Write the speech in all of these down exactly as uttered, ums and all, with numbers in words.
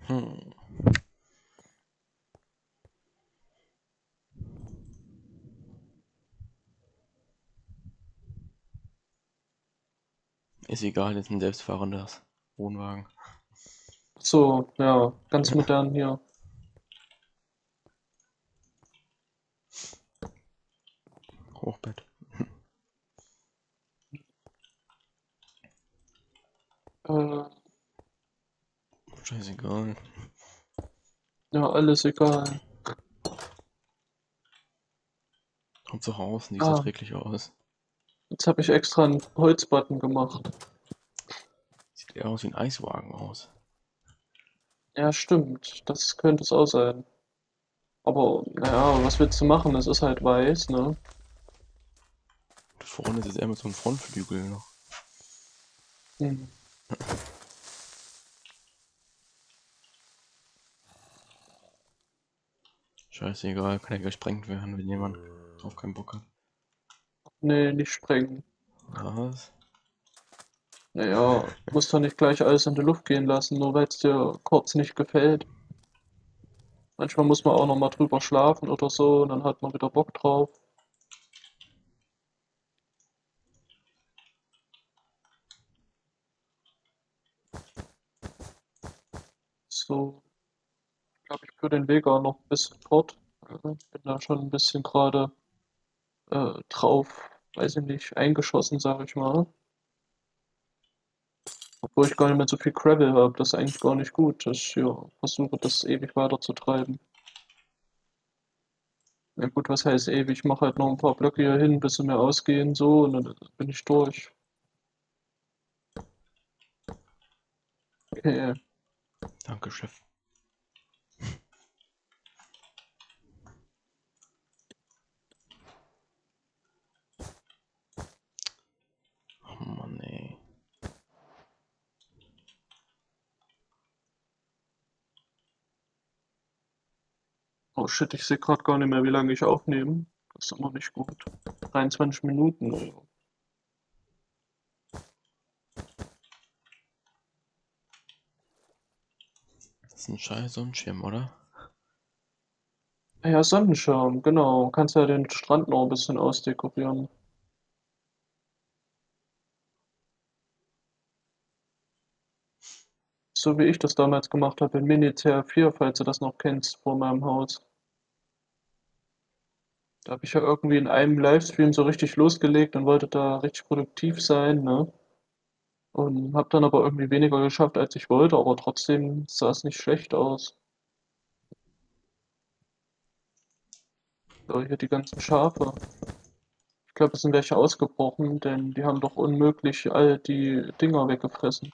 Hm. Ist egal, ist ein selbstfahrendes Wohnwagen. So, ja, ganz modern hier. Hochbett. Äh, Scheißegal. ja, alles egal. Hauptsache außen sieht Ah, erträglich aus. jetzt habe ich extra einen Holzbutton gemacht. Sieht eher aus wie ein Eiswagen aus. Ja, stimmt. Das könnte es auch sein. Aber, naja, was willst du machen? Es ist halt weiß, ne? Und vorne ist es eher mit so einem Frontflügel noch. Hm. Scheißegal, kann ja gesprengt werden, wenn jemand drauf keinen Bock hat. Nee, nicht sprengen. Was? Naja, musst doch nicht gleich alles in die Luft gehen lassen, nur weil es dir kurz nicht gefällt. Manchmal muss man auch noch mal drüber schlafen oder so und dann hat man wieder Bock drauf. So, ich glaube, ich führe den Weg auch noch ein bisschen fort. Äh, Bin da schon ein bisschen gerade äh, drauf, weiß ich nicht, eingeschossen, sage ich mal. Obwohl ich gar nicht mehr so viel Gravel habe, das ist eigentlich gar nicht gut. Ich ja, versuche das ewig weiter zu treiben. Ja gut, was heißt ewig? Ich mache halt noch ein paar Blöcke hier hin, bis sie mir ausgehen, so, und dann bin ich durch. Okay. Danke, Chef. Oh Mann, ey. Oh shit, ich sehe gerade gar nicht mehr, wie lange ich aufnehme. Das ist immer nicht gut. dreiundzwanzig Minuten. Also. Das ist ein scheiß Sonnenschirm, oder? Ja, Sonnenschirm, genau. Kannst ja den Strand noch ein bisschen ausdekorieren. So wie ich das damals gemacht habe in Mini C R vier, falls du das noch kennst, vor meinem Haus. Da habe ich ja irgendwie in einem Livestream so richtig losgelegt und wollte da richtig produktiv sein, ne? Und habe dann aber irgendwie weniger geschafft, als ich wollte, aber trotzdem sah es nicht schlecht aus. So, hier die ganzen Schafe. Ich glaube, es sind welche ausgebrochen, denn die haben doch unmöglich all die Dinger weggefressen.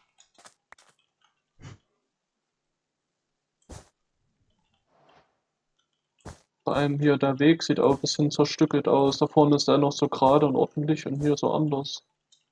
Vor allem hier der Weg sieht auch ein bisschen zerstückelt aus. Da vorne ist er noch so gerade und ordentlich und hier so anders.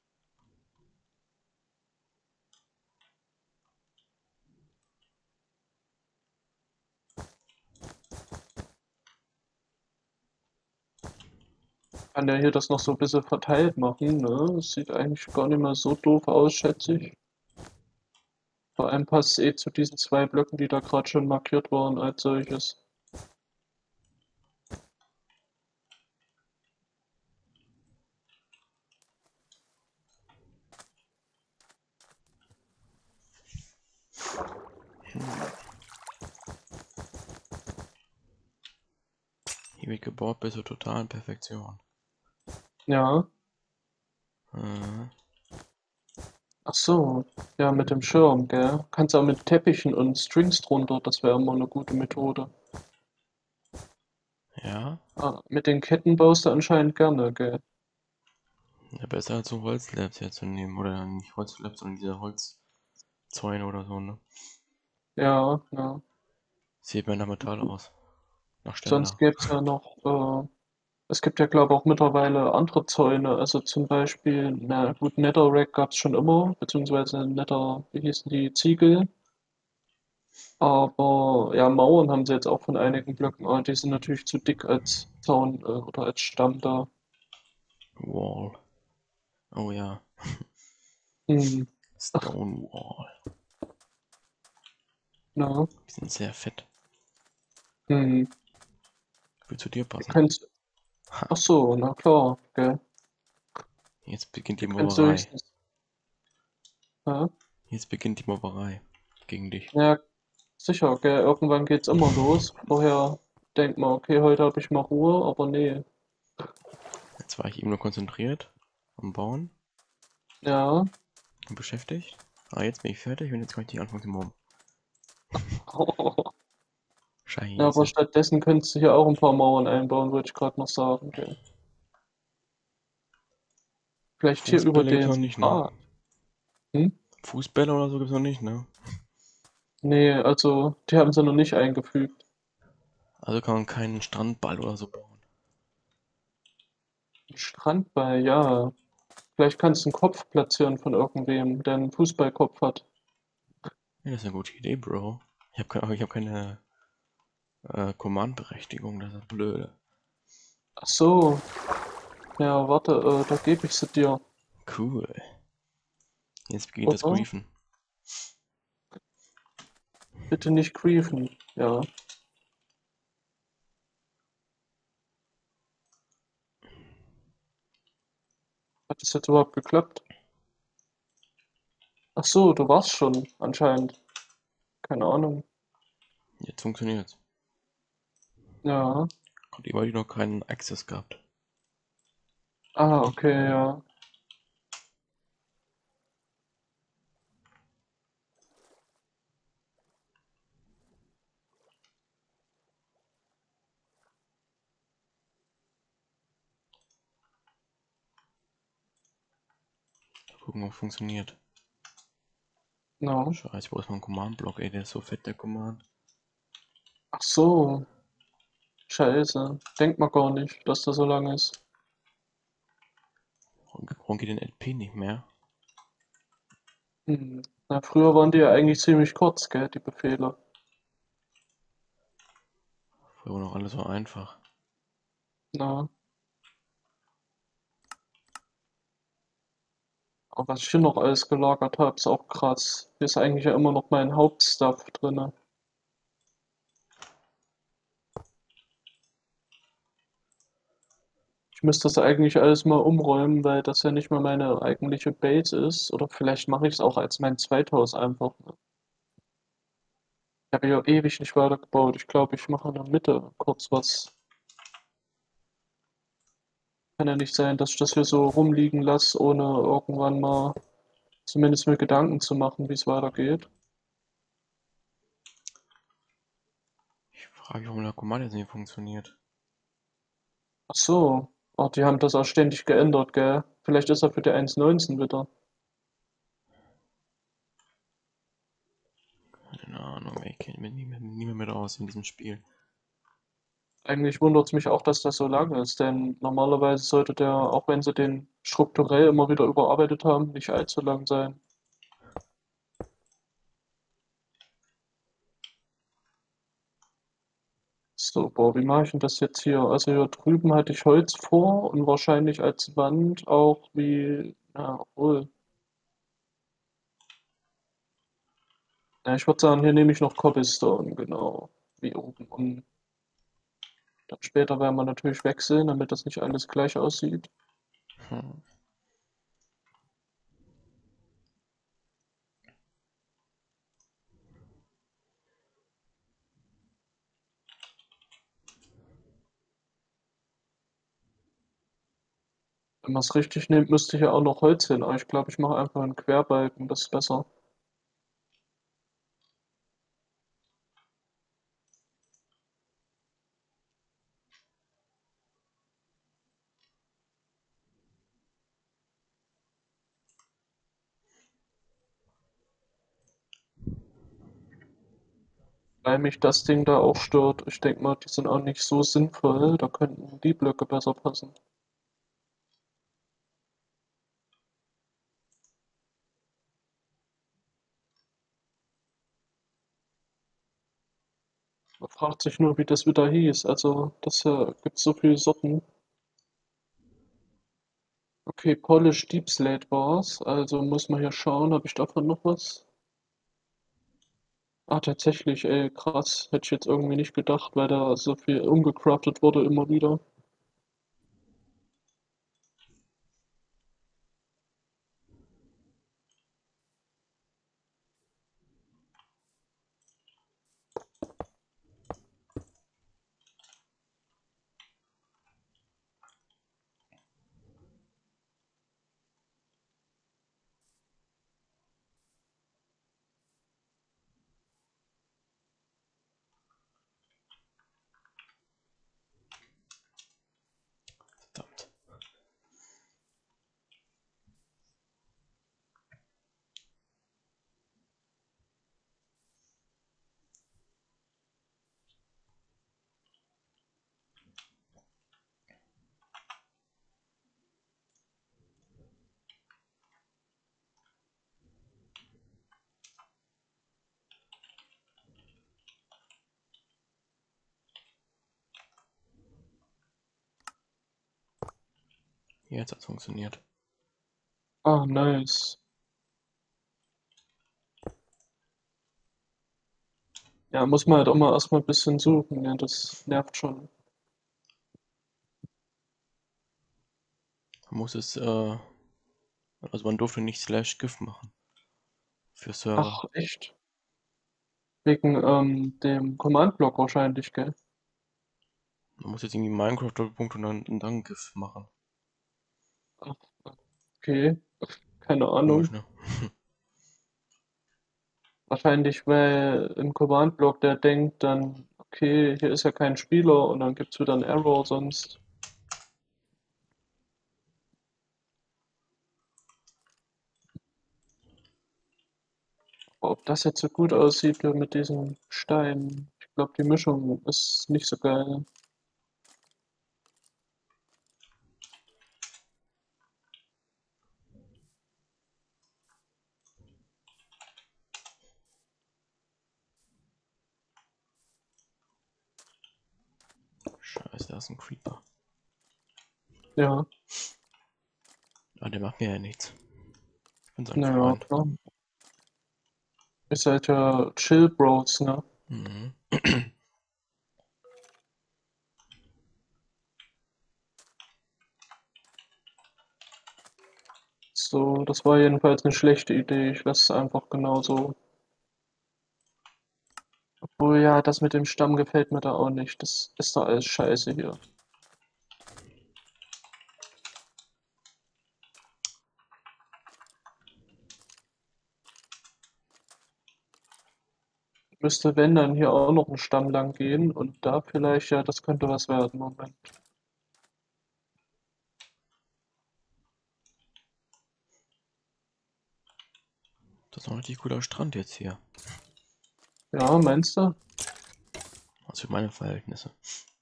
Kann der hier das noch so ein bisschen verteilt machen, ne? Das sieht eigentlich gar nicht mehr so doof aus, schätze ich. Vor allem passt es eh zu diesen zwei Blöcken, die da gerade schon markiert waren als solches. Hier wird gebaut bis zur totalen Perfektion. Ja. Äh, Ach so. Ja, mit dem Schirm, gell? Kannst auch mit Teppichen und Strings drunter, das wäre immer eine gute Methode. ja? Ah, mit den Ketten baust du anscheinend gerne, gell? Ja, besser als so Holzlabs herzunehmen. Oder nicht Holzlabs, sondern diese Holzzäune oder so, ne? Ja, ja. Sieht mehr nach Metall aus. Nach Sonst Ständer. gäbe es ja noch, äh, es gibt ja, glaube ich, auch mittlerweile andere Zäune. Also zum Beispiel, na gut, Netherrack gab es schon immer, beziehungsweise Nether, wie hießen die, Ziegel. Aber ja, Mauern haben sie jetzt auch von einigen Blöcken, aber die sind natürlich zu dick als Zaun, äh, oder als Stamm da. Wall. Oh ja. Hm. Stone Wall. Na, Die sind sehr fett. hm, Will zu dir ihr passen. könnt, Ha, ach so, na klar, gell. jetzt beginnt die Ihr könnt Mobberei. höchstens, ja, Jetzt beginnt die Mobberei gegen dich. ja, sicher, gell, irgendwann geht's immer los. Vorher denkt man, okay, heute habe ich mal Ruhe, aber nee. Jetzt war ich eben nur konzentriert am Bauen Ja, und beschäftigt. Ah, jetzt bin ich fertig und jetzt kann ich dich anfangen zu mobben. ja, aber Scheiße. stattdessen könntest du hier auch ein paar Mauern einbauen, wollte ich gerade noch sagen, gell. Vielleicht hier über Fußbälle gibt's den noch nicht, ne? Draht. Hm? Fußbälle oder so gibt's noch nicht, ne? Nee, also, die haben sie noch nicht eingefügt. Also kann man keinen Strandball oder so bauen. Strandball, ja. Vielleicht kannst du einen Kopf platzieren von irgendwem, der einen Fußballkopf hat. Ja, das ist eine gute Idee, Bro. Ich habe keine, ich hab keine äh, Command-Berechtigung, das ist das Blöde. Ach so, ja, warte, äh, da gebe ich sie dir, Cool. Jetzt beginnt das oder? Griefen. Bitte nicht griefen. Ja. Hat das jetzt überhaupt geklappt? Ach so, du warst schon, anscheinend. Keine Ahnung. Jetzt funktioniert's. Ja. Und eben habe ich noch keinen Access gehabt. Ah, okay, ja. Mal gucken, ob es funktioniert. No. Scheiße, ich brauche mal einen Command-Block, ey, der ist so fett, der Command. Ach so, scheiße. Denkt man gar nicht, dass das so lang ist. Warum geht den L P nicht mehr? Hm. Na, früher waren die ja eigentlich ziemlich kurz, gell, die Befehle. Früher war noch alles so einfach. Na. Aber was ich hier noch alles gelagert habe, ist auch krass. Hier ist eigentlich ja immer noch mein Hauptstuff drinne. Ich müsste das eigentlich alles mal umräumen, weil das ja nicht mehr meine eigentliche Base ist. Oder vielleicht mache ich es auch als mein Zweithaus einfach. Ne? Ich habe ja ewig nicht weitergebaut. Ich glaube, ich mache in der Mitte kurz was. Kann ja nicht sein, dass ich das hier so rumliegen lasse, ohne irgendwann mal zumindest mir Gedanken zu machen, wie es weitergeht. Ich frage mich, warum der Command jetzt nicht funktioniert. Ach so. Ach, die haben das auch ständig geändert, gell? Vielleicht ist er für die eins Punkt neunzehn wieder. Keine Ahnung, ey, ich kenne mich nie mehr, nie mehr mit aus in diesem Spiel. Eigentlich wundert es mich auch, dass das so lang ist, denn normalerweise sollte der, auch wenn sie den strukturell immer wieder überarbeitet haben, nicht allzu lang sein. So, boah, wie mache ich denn das jetzt hier? Also hier drüben hatte ich Holz vor und wahrscheinlich als Wand auch wie, na, obwohl. Ja, ich würde sagen, hier nehme ich noch Cobblestone, genau, wie oben. Und dann später werden wir natürlich wechseln, damit das nicht alles gleich aussieht. Hm. Wenn man es richtig nimmt, müsste hier auch noch Holz hin, aber ich glaube, ich mache einfach einen Querbalken, das ist besser. Weil mich das Ding da auch stört. Ich denke mal, die sind auch nicht so sinnvoll, da könnten die Blöcke besser passen. Man fragt sich nur, wie das wieder hieß. Also, das hier gibt so viele Sorten. Okay, Polish Deep Slate war's. Also muss man hier schauen, habe ich davon noch was? Ah, tatsächlich, ey, krass. Hätte ich jetzt irgendwie nicht gedacht, weil da so viel umgecraftet wurde immer wieder. Verdammt. Jetzt hat's funktioniert. Ah, nice. Ja, muss man halt auch mal erstmal ein bisschen suchen, ja, das nervt schon. Man muss es, äh, also man durfte nicht slash gif machen. Für Server. Ach, echt? Wegen ähm, dem Command-Block wahrscheinlich, gell? Man muss jetzt irgendwie Minecraft Doppelpunkt und dann, und dann gif machen. Ach, okay, keine Komisch, Ahnung. ne? Wahrscheinlich, weil im Command-Block der denkt dann, okay, hier ist ja kein Spieler und dann gibt's wieder einen Error sonst. Aber ob das jetzt so gut aussieht wie mit diesen Steinen, ich glaube, die Mischung ist nicht so geil. Scheiße, da ist ein Creeper. Ja, Ah, der macht mir ja nichts. Ich bin sein naja, Freund. klar. Ihr seid ja Chill Bros, ne? Mhm. So, das war jedenfalls eine schlechte Idee. Ich lasse es einfach genauso. Obwohl, ja, das mit dem Stamm gefällt mir da auch nicht. Das ist doch alles scheiße hier. Müsste, wenn, dann hier auch noch ein Stamm lang gehen und da vielleicht, ja, das könnte was werden. Moment. Das ist noch ein richtig cooler Strand jetzt hier. Ja, meinst du? Also für meine Verhältnisse.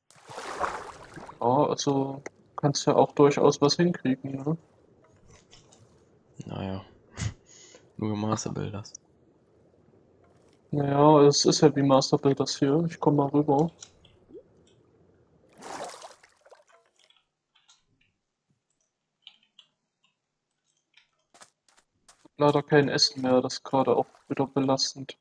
Ja, also kannst ja auch durchaus was hinkriegen, ne? Naja, nur Master Builders. Naja, es ist ja wie Master Builders hier. Ich komme mal rüber. Leider kein Essen mehr, das ist gerade auch wieder belastend.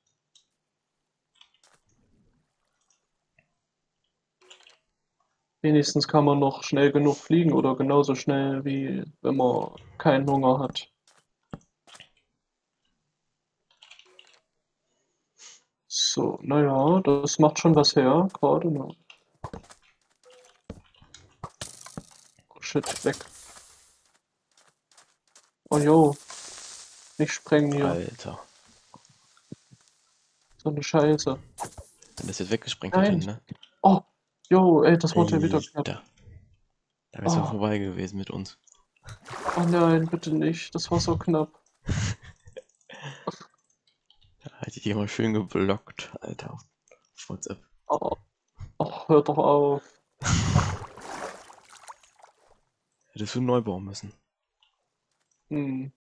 Wenigstens kann man noch schnell genug fliegen oder genauso schnell wie wenn man keinen Hunger hat. So, naja, das macht schon was her, gerade, ne? Oh shit, weg. Oh jo, nicht sprengen hier. Alter. So eine Scheiße. Wenn das jetzt weggesprengt hätte, Nein. ne? Oh, jo, ey, das wurde ja wieder knapp. Alter. Da wär's ja Oh, vorbei gewesen mit uns. oh nein, bitte nicht. Das war so knapp. Da hätte ich die mal schön geblockt, Alter. Auf WhatsApp. Oh, oh, hör doch auf. Hättest du neu bauen müssen. Hm.